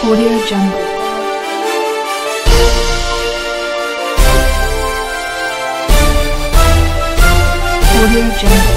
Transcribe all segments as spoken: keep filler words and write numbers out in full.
Audio Jungle. Audio Jungle.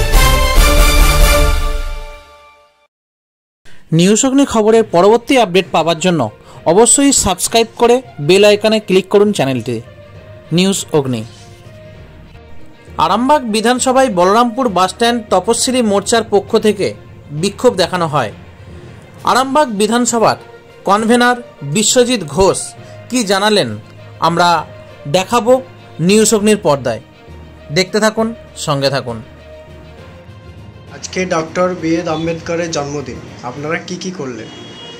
News অগ্নি খবরের পরবর্তী আপডেট পাওয়ার জন্য অবশ্যই সাবস্ক্রাইব করে বেল আইকনে ক্লিক করুন চ্যানেলটি নিউজ অগ্নি। আরামবাগ বিধানসভায় বলরামপুর বাসস্ট্যান্ড তপস্বিনী মোর্চার পক্ষ থেকে বিক্ষোভ দেখানো হয়। আরামবাগ বিধানসভার কনভেনার বিশ্বজিৎ ঘোষ কি জানালেন আমরা দেখাবো নিউজ অগ্নির পর্দায়। দেখতে থাকুন, সঙ্গে থাকুন। আজকে ডক্টর বি আর আম্বেদকরের জন্মদিন, আপনারা কি কি করলেন?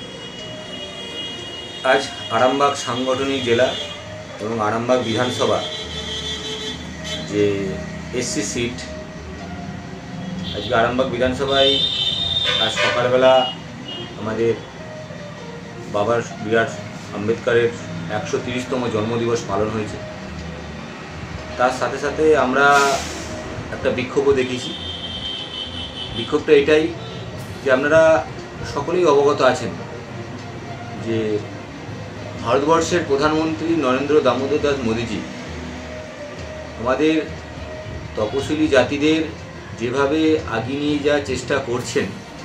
আজ আরামবাগ সাংগঠনিক জেলা এবং আরামবাগ বিধানসভা যে এসসি সিট, আজকে আরামবাগ বিধানসভায় আজ সকালবেলা আমাদের বাবার বি আর আম্বেদকরের একশো তিরিশতম জন্মদিবস পালন হয়েছে। তার সাথে সাথে আমরা একটা বিক্ষোভও দেখেছি। বিক্ষোভটা এটাই যে আপনারা সকলেই অবগত আছেন যে ভারতবর্ষের প্রধানমন্ত্রী নরেন্দ্র দামোদর দাস মোদিজি আমাদের তপশিলি জাতিদের যেভাবে এগিয়ে নিয়ে যাওয়ার চেষ্টা করছেন,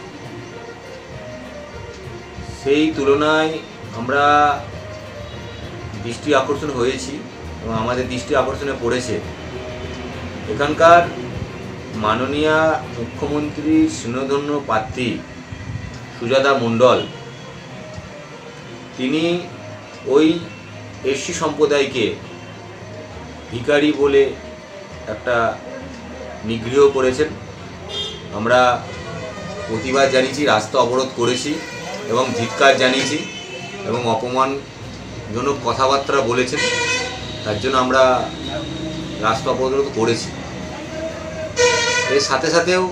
সেই তুলনায় আমরা দৃষ্টি আকর্ষণ হয়েছি এবং আমাদের দৃষ্টি আকর্ষণে পড়েছে এখানকার মাননীয় মুখ্যমন্ত্রী স্নেহধন্য প্রার্থী সুজাতা মণ্ডল। তিনি ওই এসসি সম্প্রদায়কে ভিখারি বলে একটা নিগৃহ করেছেন। আমরা প্রতিবাদ জানিয়েছি, রাস্তা অবরোধ করেছি এবং ধিক্কার জানিয়েছি এবং অপমানজনক কথাবার্তা বলেছেন, তার জন্য আমরা রাস্তা অবরোধ করেছি। এর সাথে সাথেও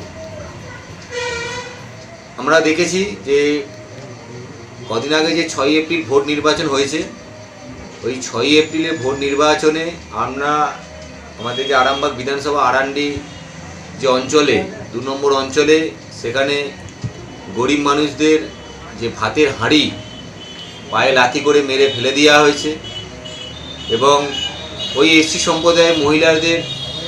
আমরা দেখেছি যে কদিন আগে যে ছয়ই এপ্রিল ভোট নির্বাচন হয়েছে, ওই ছয়ই এপ্রিলের ভোট নির্বাচনে আমরা আমাদের যে আরামবাগ বিধানসভা আরান্ডি যে অঞ্চলে দু নম্বর অঞ্চলে, সেখানে গরিব মানুষদের যে ভাতের হাঁড়ি পায়ে লাথি করে মেরে ফেলে দেওয়া হয়েছে এবং ওই এসসি সম্প্রদায়ের মহিলাদের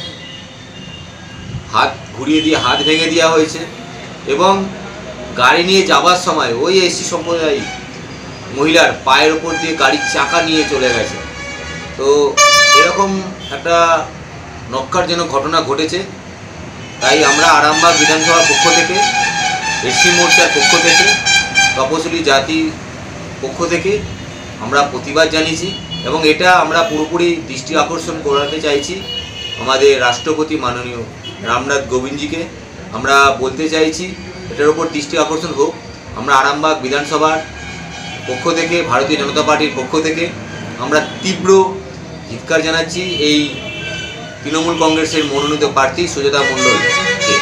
হাত ঘুরিয়ে দিয়ে হাত ভেঙে দেওয়া হয়েছে এবং গাড়ি নিয়ে যাবার সময় ওই এসসি সম্প্রদায় মহিলার পায়ের ওপর দিয়ে গাড়ির চাকা নিয়ে চলে গেছে। তো এরকম একটা নক্কারজনক ঘটনা ঘটেছে। তাই আমরা আরামবাগ বিধানসভার পক্ষ থেকে, এসসি মোর্চার পক্ষ থেকে, তপশিলি জাতির পক্ষ থেকে আমরা প্রতিবাদ জানিয়েছি এবং এটা আমরা পুরোপুরি দৃষ্টি আকর্ষণ করাতে চাইছি আমাদের রাষ্ট্রপতি মাননীয় রামনাথ কোবিন্দজিকে। আমরা বলতে চাইছি এটার উপর দৃষ্টি আকর্ষণ হোক। আমরা আরামবাগ বিধানসভার পক্ষ থেকে, ভারতীয় জনতা পার্টির পক্ষ থেকে আমরা তীব্র ধিক্কার জানাচ্ছি এই তৃণমূল কংগ্রেসের মনোনীত প্রার্থী সুজাতা মণ্ডলকে।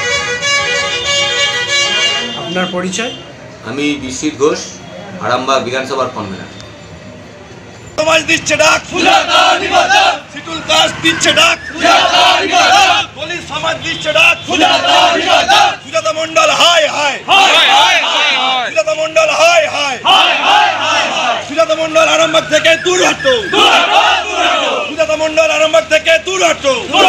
আপনার পরিচয়? আমি বিশ্বজিৎ ঘোষ, আরামবাগ বিধানসভার কনভেনার। সমাজ দিচ্ছে ডাক, সুজাতা নিবাদন। শিডিউল কাস্ট দিচ্ছে ডাক, সুজাতা নিবাদন। দলিত সমাজ দিচ্ছে ডাক, সুজাতা নিবাদন। সুজাতা মণ্ডল হায় হায় হায় হায় হায়। সুজাতা মণ্ডল হায় হায় হায় হায় হায়। সুজাতা মণ্ডল আরামবাগ থেকে দূর হটো, দূর হটো, দূর হটো। সুজাতা মণ্ডল আরামবাগ থেকে দূর হটো।